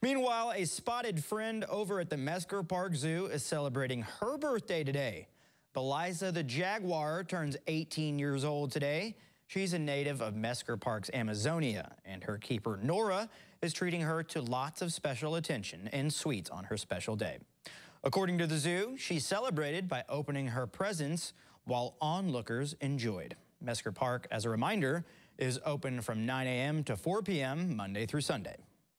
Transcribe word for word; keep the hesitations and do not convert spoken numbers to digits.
Meanwhile, a spotted friend over at the Mesker Park Zoo is celebrating her birthday today. Beliza the Jaguar turns eighteen years old today. She's a native of Mesker Park's Amazonia, and her keeper, Nora, is treating her to lots of special attention and sweets on her special day. According to the zoo, she celebrated by opening her presents while onlookers enjoyed. Mesker Park, as a reminder, is open from nine A M to four P M Monday through Sunday.